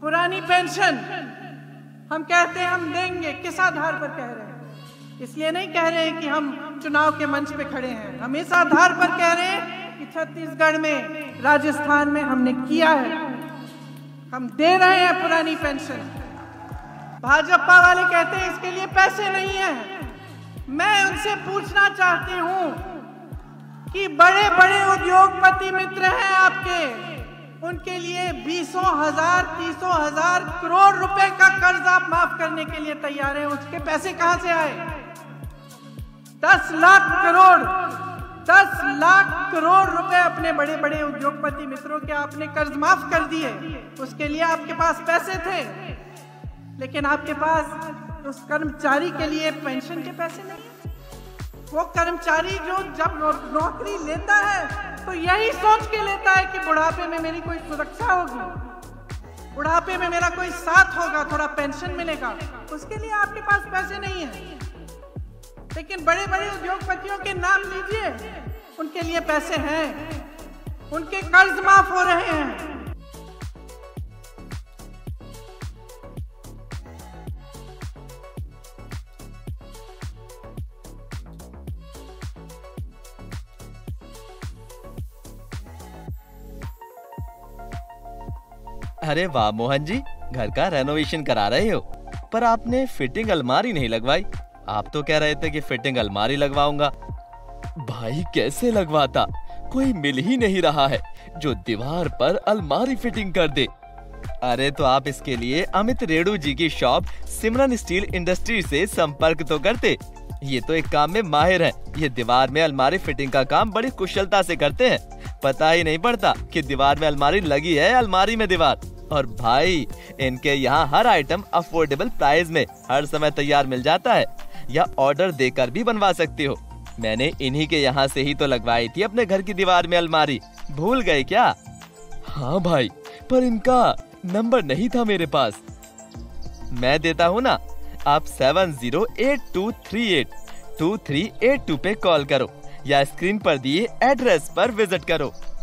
पुरानी पेंशन हम कहते हैं हम देंगे, किस आधार पर कह रहे हैं? इसलिए नहीं कह रहे हैं कि हम चुनाव के मंच पे खड़े हैं, हम इस आधार पर कह रहे हैं कि छत्तीसगढ़ में, राजस्थान में हमने किया है, हम दे रहे हैं पुरानी पेंशन। भाजपा वाले कहते हैं इसके लिए पैसे नहीं है। मैं उनसे पूछना चाहती हूं कि बड़े बड़े उद्योगपति मित्र हैं आपके, उनके लिए 20,000 30,000 करोड़ रुपए का कर्ज आप माफ करने के लिए तैयार हैं, उसके पैसे कहां से आए? 10 लाख करोड़ रुपए अपने बड़े बड़े उद्योगपति मित्रों के आपने कर्ज माफ कर दिए। उसके लिए आपके पास पैसे थे, लेकिन आपके पास उस कर्मचारी के लिए पेंशन के पैसे नहीं। वो कर्मचारी जो जब नौकरी लेता है तो यही सोच के लेता है कि बुढ़ापे में मेरी कोई सुरक्षा होगी, बुढ़ापे में मेरा कोई साथ होगा, थोड़ा पेंशन मिलेगा। उसके लिए आपके पास पैसे नहीं है। लेकिन बड़े बड़े उद्योगपतियों के नाम लीजिए, उनके लिए पैसे हैं, उनके कर्ज माफ हो रहे हैं। अरे वाह मोहन जी, घर का रेनोवेशन करा रहे हो, पर आपने फिटिंग अलमारी नहीं लगवाई। आप तो कह रहे थे कि फिटिंग अलमारी लगवाऊंगा। भाई कैसे लगवाता, कोई मिल ही नहीं रहा है जो दीवार पर अलमारी फिटिंग कर दे। अरे तो आप इसके लिए अमित रेणु जी की शॉप सिमरन स्टील इंडस्ट्री से संपर्क तो करते। ये तो एक काम में माहिर हैं। ये दीवार में अलमारी फिटिंग का काम बड़ी कुशलता से करते हैं। पता ही नहीं पड़ता कि दीवार में अलमारी लगी है, अलमारी में दीवार। और भाई इनके यहाँ हर आइटम अफोर्डेबल प्राइस में हर समय तैयार मिल जाता है, या ऑर्डर देकर भी बनवा सकते हो। मैंने इन्हीं के यहाँ से ही तो लगवाई थी अपने घर की दीवार में अलमारी, भूल गए क्या? हाँ भाई, पर इनका नंबर नहीं था मेरे पास। मैं देता हूँ ना, आप 7082382382 पे कॉल करो या स्क्रीन पर दिए एड्रेस पर विजिट करो।